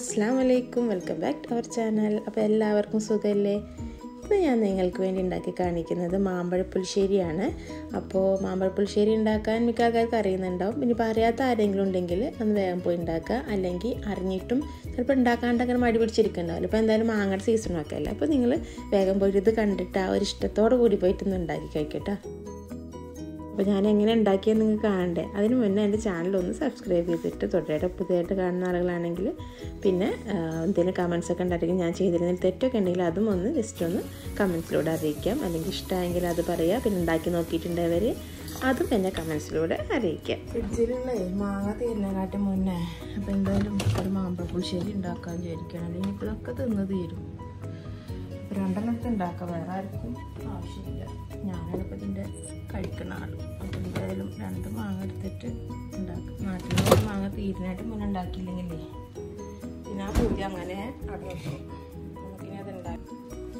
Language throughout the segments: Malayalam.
അസ്സലാമു അലൈക്കും, welcome back to our channel. അപ്പോൾ എല്ലാവർക്കും സുഖമല്ലേ? ഇന്ന് ഞാൻ നിങ്ങൾക്ക് വേണ്ടി ഉണ്ടാക്കി കാണിക്കുന്നത് മാമ്പഴപ്പുളിശ്ശേരിയാണ്. അപ്പോൾ മാമ്പഴപ്പുളിശ്ശേരി ഉണ്ടാക്കാൻ മിക്ക ആൾക്കാർക്ക് അറിയുന്നുണ്ടാവും. ഇനിയിപ്പോൾ അറിയാത്ത ആരെങ്കിലും ഉണ്ടെങ്കിൽ ഒന്ന് വേഗം പോയി ഉണ്ടാക്കുക, അല്ലെങ്കിൽ അറിഞ്ഞിട്ടും ചിലപ്പോൾ ഉണ്ടാക്കാണ്ട് അങ്ങനെ മടി പിടിച്ചിരിക്കുന്നുണ്ടാവില്ല. അപ്പോൾ എന്തായാലും മാങ്ങയുടെ സീസണൊക്കെ അല്ലേ, അപ്പോൾ നിങ്ങൾ വേഗം പോയിട്ട് ഇത് കണ്ടിട്ട് ആ ഒരു ഇഷ്ടത്തോடு കൂടി പോയിട്ട് ഒന്ന് ഉണ്ടാക്കി കഴിക്കട്ടോ. അപ്പോൾ ഞാൻ എങ്ങനെ ഉണ്ടാക്കിയെന്ന് നിങ്ങൾക്ക് കാണണ്ടേ? അതിന് മുന്നേ എൻ്റെ ചാനലൊന്ന് സബ്സ്ക്രൈബ് ചെയ്തിട്ട് തൊട്ടേട്ട് പുതിയതായിട്ട് കാണുന്ന ആളുകളാണെങ്കിൽ പിന്നെ എന്തെങ്കിലും കമൻസൊക്കെ ഉണ്ടായിരിക്കും, ഞാൻ ചെയ്തിരുന്നതിൽ തെറ്റൊക്കെ ഉണ്ടെങ്കിൽ അതും ഒന്ന് ജസ്റ്റ് ഒന്ന് കമൻസിലൂടെ അറിയിക്കാം. അല്ലെങ്കിൽ ഇഷ്ടമായെങ്കിൽ അത് പറയുക, പിന്നെ ഉണ്ടാക്കി നോക്കിയിട്ടുണ്ടവർ അതും എന്നെ കമൻസിലൂടെ അറിയിക്കാം. ഫ്രിഡ്ജിലുള്ള മാങ്ങ തീരുന്നതിനാട്ടി മുന്നേ അപ്പോൾ എന്തായാലും ഒരു മാമ്പഴപ്പുളിശ്ശേരി ഉണ്ടാക്കാൻ വിചാരിക്കണം, അല്ലെങ്കിൽ ഇപ്പോൾ ഇതൊക്കെ തിന്ന് തീരും. അപ്പോൾ രണ്ടെണ്ണത്തെ ഉണ്ടാക്കാം, വേറെ ആർക്കും ആവശ്യമില്ല. ഞാനാണ് ഇപ്പോൾ ഇതിൻ്റെ കഴിക്കുന്ന ആൾ. അപ്പോൾ എന്തായാലും 2 മാങ്ങ എടുത്തിട്ട് ഉണ്ടാക്കും. നാട്ടിൽ മാങ്ങ തീരുന്നതായിട്ട് മുന്നേ ഉണ്ടാക്കിയില്ലെങ്കിലേ പിന്നെ ആ പൂജ അങ്ങനെ അവിടെ വെക്കും. നമുക്കിനി അത് ഉണ്ടാക്കി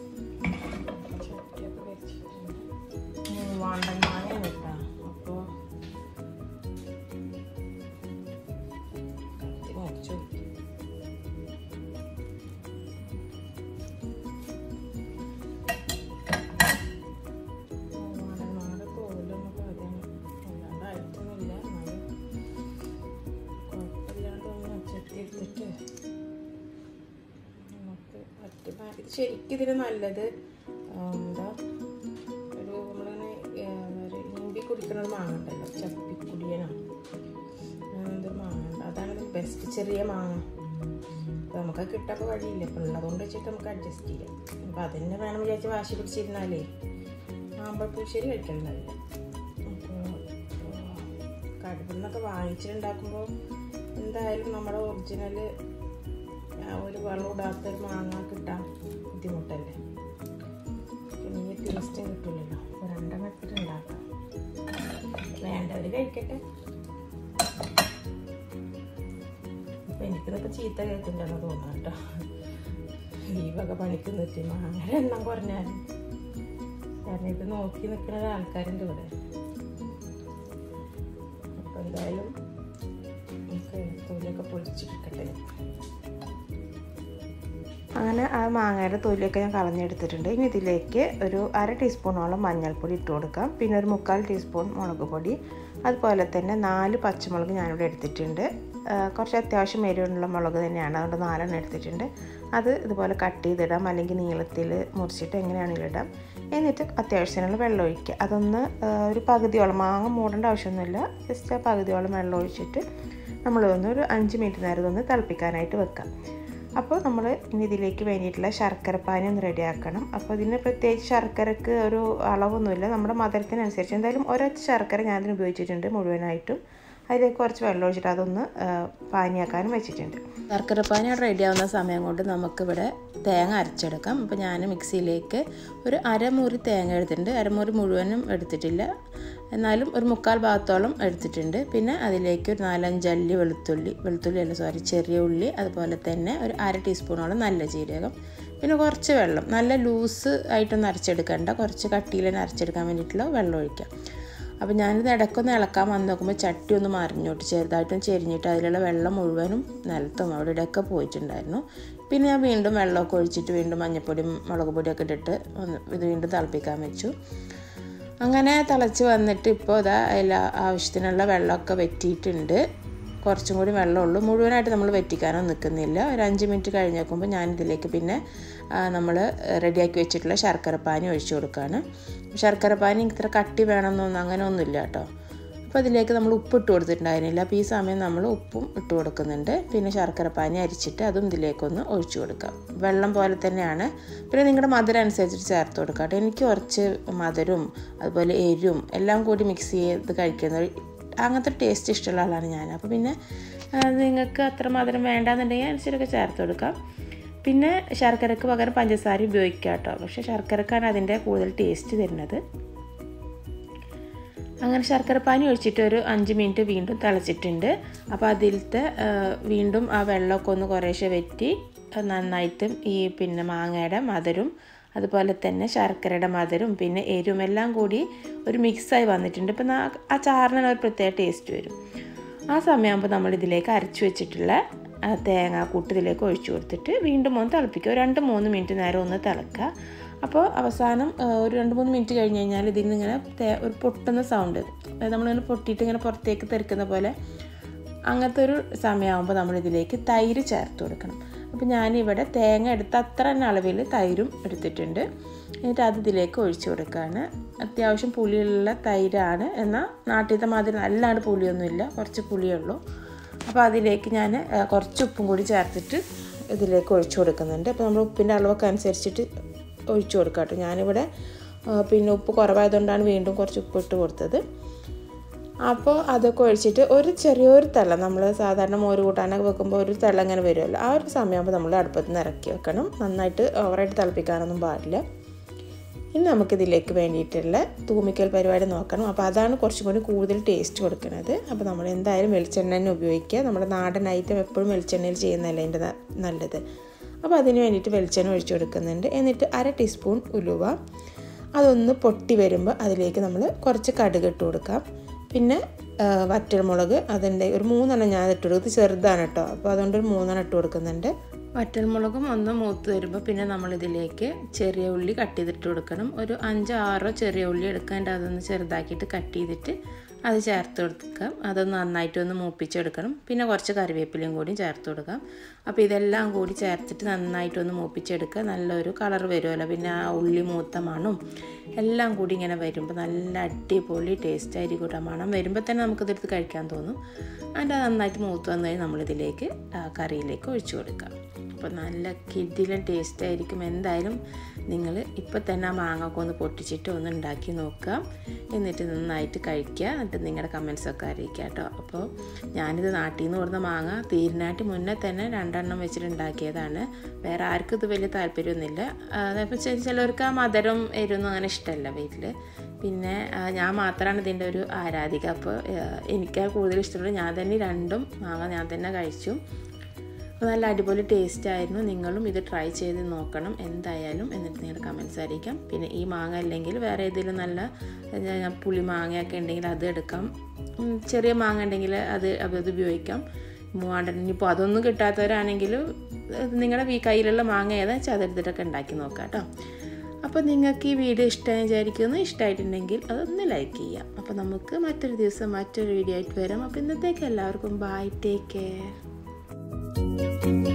വാണ്ടൻ മാങ്ങ കിട്ടാം. അപ്പോൾ മുറിച്ചു എടുത്തിട്ട് നമുക്ക് ഇത് ശരിക്കും ഇതിന് നല്ലത് എന്താ ഒരു നമ്മളിങ്ങനെ ഇമ്പി കുടിക്കുന്നത് മാങ്ങ ഉണ്ടല്ലോ, ചപ്പിക്കുടിയനോ എന്തൊരു മാങ്ങ ഉണ്ട്, അതാണ് ബെസ്റ്റ് ചെറിയ മാങ്ങ. അപ്പോൾ നമുക്ക് കിട്ടപ്പോൾ വഴിയില്ല, ഇപ്പോൾ ഉള്ളതുകൊണ്ട് വെച്ചിട്ട് നമുക്ക് അഡ്ജസ്റ്റ് ചെയ്യാം. അപ്പോൾ അതിന് വേണം വിചാരിച്ച് വാശി പിടിച്ചിരുന്നാലേ മാമ്പഴപ്പുളിശ്ശേരി കഴിക്കലുണ്ടാവില്ല. അപ്പോൾ കടയിൽ നിന്നൊക്കെ വാങ്ങിച്ചിട്ടുണ്ടാക്കുമ്പോൾ എന്തായാലും നമ്മുടെ ഒറിജിനൽ ഒരു വെള്ളം ഇടാത്തൊരു മാങ്ങ കിട്ടാൻ ബുദ്ധിമുട്ടല്ലേ, പിന്നെ ഈ ടേസ്റ്റും കിട്ടില്ലല്ലോ. അപ്പോൾ 2 എടുത്തിട്ട് ഉണ്ടാക്കാം, വേണ്ടവർ കഴിക്കട്ടെ. അപ്പോൾ എനിക്കിതൊക്കെ ചീത്ത കേൾക്കുന്നുണ്ടെന്ന് തോന്നുന്നു കേട്ടോ, ഈ വക പണിക്ക് നിർത്തി മാങ്ങയുടെ എണ്ണം കുറഞ്ഞാലും. കാരണം ഇത് നോക്കി നിൽക്കുന്ന ആൾക്കാരുണ്ട് ഇവിടെ. അപ്പോൾ എന്തായാലും തൊലിയൊക്കെ പൊളിച്ചെടുക്കട്ടെ. അങ്ങനെ ആ മാങ്ങയുടെ തൊലിയൊക്കെ ഞാൻ കളഞ്ഞെടുത്തിട്ടുണ്ട്. ഇനി ഇതിലേക്ക് ഒരു 1/2 ടീസ്പൂണോളം മഞ്ഞൾപ്പൊടി ഇട്ട് കൊടുക്കാം, പിന്നെ ഒരു 3/4 ടീസ്പൂൺ മുളക് പൊടി, അതുപോലെ തന്നെ 4 പച്ചമുളക് ഞാനിവിടെ എടുത്തിട്ടുണ്ട്. കുറച്ച് അത്യാവശ്യം എരിവുള്ള മുളക് തന്നെയാണ്, അതുകൊണ്ട് 4 എടുത്തിട്ടുണ്ട്. അത് ഇതുപോലെ കട്ട് ചെയ്തിടാം, അല്ലെങ്കിൽ നീളത്തിൽ മുറിച്ചിട്ട് എങ്ങനെയാണെങ്കിലും ഇടാം. എന്നിട്ട് അത്യാവശ്യത്തിനുള്ള വെള്ളം ഒഴിക്കുക. അതൊന്ന് ഒരു പകുതിയോളം, മാങ്ങ മൂടേണ്ട ആവശ്യമൊന്നുമില്ല, ജസ്റ്റ് ആ പകുതിയോളം വെള്ളം ഒഴിച്ചിട്ട് നമ്മളൊന്ന് ഒരു 5 മിനിറ്റ് നേരം ഒന്ന് തിളപ്പിക്കാനായിട്ട് വെക്കാം. അപ്പോൾ നമ്മൾ ഇനി ഇതിലേക്ക് വേണ്ടിയിട്ടുള്ള ശർക്കരപ്പാനി ഒന്ന് റെഡിയാക്കണം. അപ്പോൾ ഇതിന് പ്രത്യേകിച്ച് ശർക്കരക്ക് ഒരു അളവൊന്നുമില്ല, നമ്മുടെ മധുരത്തിനനുസരിച്ച്. എന്തായാലും ഒരൊറ്റ ശർക്കര ഞാനതിന് ഉപയോഗിച്ചിട്ടുണ്ട് മുഴുവനായിട്ടും. അതിലേക്ക് കുറച്ച് വെള്ളം ഒഴിച്ചിട്ട് അതൊന്ന് പാനിയാക്കാനും വെച്ചിട്ടുണ്ട്. ശർക്കരപ്പാനി റെഡി ആവുന്ന സമയം കൊണ്ട് നമുക്കിവിടെ തേങ്ങ അരച്ചെടുക്കാം. അപ്പോൾ ഞാൻ മിക്സിയിലേക്ക് ഒരു 1/2 മുറി തേങ്ങ എടുത്തിട്ടുണ്ട്. 1/2 മുറി മുഴുവനും എടുത്തിട്ടില്ല, എന്നാലും ഒരു 3/4 ഭാഗത്തോളം എടുത്തിട്ടുണ്ട്. പിന്നെ അതിലേക്ക് ഒരു 4-5 അല്ലി ചെറിയ ഉള്ളി, അതുപോലെ തന്നെ ഒരു 1/2 ടീസ്പൂണോളം നല്ല ജീരകം, പിന്നെ കുറച്ച് വെള്ളം. നല്ല ലൂസ് ആയിട്ടൊന്നും അരച്ചെടുക്കണ്ട, കുറച്ച് കട്ടിയിൽ തന്നെ അരച്ചെടുക്കാൻ വേണ്ടിയിട്ടുള്ള വെള്ളം ഒഴിക്കാം. അപ്പോൾ ഞാനിത് ഇടയ്ക്കൊന്ന് ഇളക്കാൻ വന്ന് നോക്കുമ്പോൾ ചട്ടി ഒന്ന് മറിഞ്ഞോട്ട് ചെറുതായിട്ടും ചെരിഞ്ഞിട്ട് അതിലുള്ള വെള്ളം മുഴുവനും നിലത്തും അവിടെ ഇവിടെയൊക്കെ പോയിട്ടുണ്ടായിരുന്നു. പിന്നെ ഞാൻ വീണ്ടും വെള്ളമൊക്കെ ഒഴിച്ചിട്ട് വീണ്ടും മഞ്ഞൾപ്പൊടിയും മുളക് പൊടിയൊക്കെ ഇട്ടിട്ട് ഇത് വീണ്ടും തിളപ്പിക്കാൻ വെച്ചു. അങ്ങനെ തിളച്ച് വന്നിട്ട് ഇപ്പോൾ ഇതാ എല്ലാ ആവശ്യത്തിനുള്ള വെള്ളമൊക്കെ വറ്റിയിട്ടുണ്ട്. കുറച്ചും കൂടി വെള്ളമുള്ളൂ, മുഴുവനായിട്ട് നമ്മൾ വറ്റിക്കാനൊന്നും നിൽക്കുന്നില്ല. ഒരു 5 മിനിറ്റ് കഴിഞ്ഞ് നോക്കുമ്പോൾ ഞാനിതിലേക്ക് പിന്നെ നമ്മൾ റെഡിയാക്കി വെച്ചിട്ടുള്ള ശർക്കരപ്പാനി ഒഴിച്ചു കൊടുക്കുകയാണ്. ശർക്കരപ്പാനി ഇത്ര കട്ടി വേണമെന്നൊന്നും അങ്ങനെ ഒന്നുമില്ല കേട്ടോ. അപ്പോൾ അതിലേക്ക് നമ്മൾ ഉപ്പ് ഇട്ട് കൊടുത്തിട്ടുണ്ടായിരുന്നില്ല, അപ്പോൾ ഈ സമയം നമ്മൾ ഉപ്പും ഇട്ട് കൊടുക്കുന്നുണ്ട്. പിന്നെ ശർക്കരപ്പാനി അരിച്ചിട്ട് അതും ഇതിലേക്കൊന്ന് ഒഴിച്ചു കൊടുക്കാം. വെള്ളം പോലെ തന്നെയാണ്, പിന്നെ നിങ്ങളുടെ മധുരം അനുസരിച്ചിട്ട് ചേർത്ത് കൊടുക്കാം കേട്ടോ. എനിക്ക് കുറച്ച് മധുരവും അതുപോലെ എരിവും എല്ലാം കൂടി മിക്സ് ചെയ്ത് കഴിക്കുന്നത് അങ്ങനത്തെ ടേസ്റ്റ് ഇഷ്ടമുള്ള ആളാണ് ഞാൻ. അപ്പോൾ പിന്നെ നിങ്ങൾക്ക് അത്ര മധുരം വേണ്ടാന്നുണ്ടെങ്കിൽ അനുസരിച്ചൊക്കെ ചേർത്ത് കൊടുക്കാം. പിന്നെ ശർക്കരക്ക് പകരം പഞ്ചസാര ഉപയോഗിക്കാം കേട്ടോ, പക്ഷേ ശർക്കരക്കാണ് അതിൻ്റെ കൂടുതൽ ടേസ്റ്റ് തരുന്നത്. അങ്ങനെ ശർക്കരപ്പാനി ഒഴിച്ചിട്ട് ഒരു 5 മിനിറ്റ് വീണ്ടും തിളച്ചിട്ടുണ്ട്. അപ്പോൾ അതിലത്തെ വീണ്ടും ആ വെള്ളമൊക്കെ ഒന്ന് കുറേശ്ശെ വറ്റി നന്നായിട്ടും ഈ പിന്നെ മാങ്ങയുടെ മധുരം അതുപോലെ തന്നെ ശർക്കരയുടെ മധുരം പിന്നെ എരിവും എല്ലാം കൂടി ഒരു മിക്സായി വന്നിട്ടുണ്ട്. ഇപ്പം ആ ചാറിന് ഒരു പ്രത്യേക ടേസ്റ്റ് വരും. ആ സമയമാകുമ്പോൾ നമ്മൾ ഇതിലേക്ക് അരച്ചു വെച്ചിട്ടുള്ള തേങ്ങാക്കൂട്ട് ഇതിലേക്ക് ഒഴിച്ചു കൊടുത്തിട്ട് വീണ്ടും ഒന്ന് തിളപ്പിക്കുക. 2-3 മിനിറ്റ് നേരം ഒന്ന് തിളക്കുക. അപ്പോൾ അവസാനം ഒരു 2-3 മിനിറ്റ് കഴിഞ്ഞ് കഴിഞ്ഞാൽ ഇതിൽ നിന്ന് ഇങ്ങനെ ഒരു പൊട്ടുന്ന സൗണ്ട്, അതായത് നമ്മളിങ്ങനെ പൊട്ടിയിട്ട് ഇങ്ങനെ പുറത്തേക്ക് തെറിക്കുന്ന പോലെ അങ്ങനത്തെ ഒരു സമയമാകുമ്പോൾ നമ്മളിതിലേക്ക് തൈര് ചേർത്ത് കൊടുക്കണം. അപ്പോൾ ഞാനിവിടെ തേങ്ങ എടുത്ത് അത്ര തന്നെ അളവിൽ തൈരും എടുത്തിട്ടുണ്ട്. എന്നിട്ട് അത് ഇതിലേക്ക് ഒഴിച്ചു കൊടുക്കുകയാണ്. അത്യാവശ്യം പുളിയുള്ള തൈരാണ്, എന്നാൽ നാട്ടിലത്തെ മാതിരി നല്ലാണ്ട് പുളിയൊന്നുമില്ല, കുറച്ച് പുളിയേ ഉള്ളൂ. അപ്പോൾ അതിലേക്ക് ഞാൻ കുറച്ച് ഉപ്പും കൂടി ചേർത്തിട്ട് ഇതിലേക്ക് ഒഴിച്ചു കൊടുക്കുന്നുണ്ട്. അപ്പോൾ നമ്മൾ ഉപ്പിൻ്റെ അളവൊക്കെ അനുസരിച്ചിട്ട് ഒഴിച്ചു കൊടുക്കാം കേട്ടോ. ഞാനിവിടെ പിന്നെ ഉപ്പ് കുറവായതുകൊണ്ടാണ് വീണ്ടും കുറച്ച് ഉപ്പ് ഇട്ട് കൊടുത്തത്. അപ്പോൾ അതൊക്കെ ഒഴിച്ചിട്ട് ഒരു ചെറിയൊരു തിള, നമ്മൾ സാധാരണ മോര് കൂട്ടാനൊക്കെ വെക്കുമ്പോൾ ഒരു തിള ഇങ്ങനെ വരുമല്ലോ, ആ ഒരു സമയമാകുമ്പോൾ നമ്മൾ അടുപ്പത്ത് നിന്ന് ഇറക്കി വെക്കണം. നന്നായിട്ട് ഓവറായിട്ട് തിളപ്പിക്കാനൊന്നും പാടില്ല. ഇനി നമുക്കിതിലേക്ക് വേണ്ടിയിട്ടുള്ള തൂമിക്കൽ പരിപാടി നോക്കണം. അപ്പോൾ അതാണ് കുറച്ചും കൂടി കൂടുതൽ ടേസ്റ്റ് കൊടുക്കുന്നത്. അപ്പോൾ നമ്മൾ എന്തായാലും വെളിച്ചെണ്ണ തന്നെ ഉപയോഗിക്കുക. നമ്മുടെ നാടൻ ഐറ്റം എപ്പോഴും വെളിച്ചെണ്ണയിൽ ചെയ്യുന്നതല്ല അതിൻ്റെ നല്ലത്. അപ്പോൾ അതിന് വേണ്ടിയിട്ട് വെളിച്ചെണ്ണ ഒഴിച്ചു കൊടുക്കുന്നുണ്ട്. എന്നിട്ട് 1/2 ടീസ്പൂൺ ഉലുവ, അതൊന്ന് പൊട്ടി വരുമ്പോൾ അതിലേക്ക് നമ്മൾ കുറച്ച് കടുക് ഇട്ട് കൊടുക്കാം. പിന്നെ വറ്റൽമുളക്, അതിൻ്റെ ഒരു 3 ഞാൻ ഇട്ട് കൊടുക്കുന്നത്, ചെറുതാണ് കേട്ടോ. അപ്പോൾ അതുകൊണ്ട് ഒരു 3 ഇട്ട് കൊടുക്കുന്നുണ്ട്. വറ്റൽമുളകും ഒന്ന് മൂത്ത് വരുമ്പോൾ പിന്നെ നമ്മളിതിലേക്ക് ചെറിയ ഉള്ളി കട്ട് ചെയ്തിട്ട് കൊടുക്കണം. ഒരു 5-6 ചെറിയ ഉള്ളി എടുക്കാണ്ട് അതൊന്ന് ചെറുതാക്കിയിട്ട് കട്ട് ചെയ്തിട്ട് അത് ചേർത്ത് കൊടുക്കാം. അതൊന്ന് നന്നായിട്ടൊന്ന് മൂപ്പിച്ചെടുക്കണം. പിന്നെ കുറച്ച് കറിവേപ്പിലയും കൂടി ചേർത്ത് കൊടുക്കാം. അപ്പോൾ ഇതെല്ലാം കൂടി ചേർത്തിട്ട് നന്നായിട്ടൊന്ന് മൂപ്പിച്ചെടുക്കുക. നല്ലൊരു കളർ വരുമല്ലോ, പിന്നെ ആ ഉള്ളി മൂത്ത മണവും എല്ലാം കൂടി ഇങ്ങനെ വരുമ്പോൾ നല്ല അടിപൊളി ടേസ്റ്റ് ആയിരിക്കും കേട്ടോ. മണം വരുമ്പോൾ തന്നെ നമുക്കിതെടുത്ത് കഴിക്കാൻ തോന്നും. അതിൻ്റെ നന്നായിട്ട് മൂത്ത് വന്നു കഴിഞ്ഞാൽ നമ്മളിതിലേക്ക് കറിയിലേക്ക് ഒഴിച്ചു കൊടുക്കാം. അപ്പോൾ നല്ല കിടിലൻ ടേസ്റ്റ് ആയിരിക്കും. എന്തായാലും നിങ്ങൾ ഇപ്പോൾ തന്നെ ആ മാങ്ങയൊക്കെ ഒന്ന് പൊട്ടിച്ചിട്ട് ഒന്ന് ഉണ്ടാക്കി നോക്കുക. എന്നിട്ട് നന്നായിട്ട് കഴിക്കുക. എന്നിട്ട് നിങ്ങളുടെ കമൻസൊക്കെ അറിയിക്കുക കേട്ടോ. അപ്പോൾ ഞാനിത് നാട്ടിൽ നിന്ന് കൊടുത്ത മാങ്ങ തീരിനായിട്ട് മുന്നേ തന്നെ 2 എണ്ണം വെച്ചിട്ട് ഉണ്ടാക്കിയതാണ്. വേറെ ആർക്കും ഇത് വലിയ താല്പര്യമൊന്നുമില്ല. അതപ്പോൾ ചിലവർക്ക് ആ മധുരം എരിവൊന്നും അങ്ങനെ ഇഷ്ടമല്ല വീട്ടിൽ. പിന്നെ ഞാൻ മാത്രമാണ് ഇതിൻ്റെ ഒരു ആരാധിക. അപ്പോൾ എനിക്ക് കൂടുതൽ ഇഷ്ടമുള്ളത് ഞാൻ തന്നെ 2 മാങ്ങ ഞാൻ തന്നെ കഴിച്ചു. അപ്പോൾ നല്ല അടിപൊളി ടേസ്റ്റ് ആയിരുന്നു. നിങ്ങളും ഇത് ട്രൈ ചെയ്ത് നോക്കണം എന്തായാലും. എന്നിട്ട് നിങ്ങളുടെ കമൻസ് അറിയിക്കാം. പിന്നെ ഈ മാങ്ങ അല്ലെങ്കിൽ വേറെ ഏതെങ്കിലും നല്ല പുളി മാങ്ങയൊക്കെ ഉണ്ടെങ്കിൽ അത് എടുക്കാം. ചെറിയ മാങ്ങ ഉണ്ടെങ്കിൽ അത് ഉപയോഗിക്കാം. ഇനിയിപ്പോൾ അതൊന്നും കിട്ടാത്തവരാണെങ്കിൽ നിങ്ങളുടെ കയ്യിലുള്ള മാങ്ങ ഏതാ വെച്ചാൽ അതെടുത്തിട്ടൊക്കെ ഉണ്ടാക്കി നോക്കാം കേട്ടോ. അപ്പോൾ നിങ്ങൾക്ക് ഈ വീഡിയോ ഇഷ്ടമായി വിചാരിക്കുന്നു. ഇഷ്ടമായിട്ടുണ്ടെങ്കിൽ അതൊന്ന് ലൈക്ക് ചെയ്യാം. അപ്പോൾ നമുക്ക് മറ്റൊരു ദിവസം മറ്റൊരു വീഡിയോ ആയിട്ട് വരാം. അപ്പോൾ ഇന്നത്തേക്ക് എല്ലാവർക്കും ബൈ, ടേക്ക് കെയർ.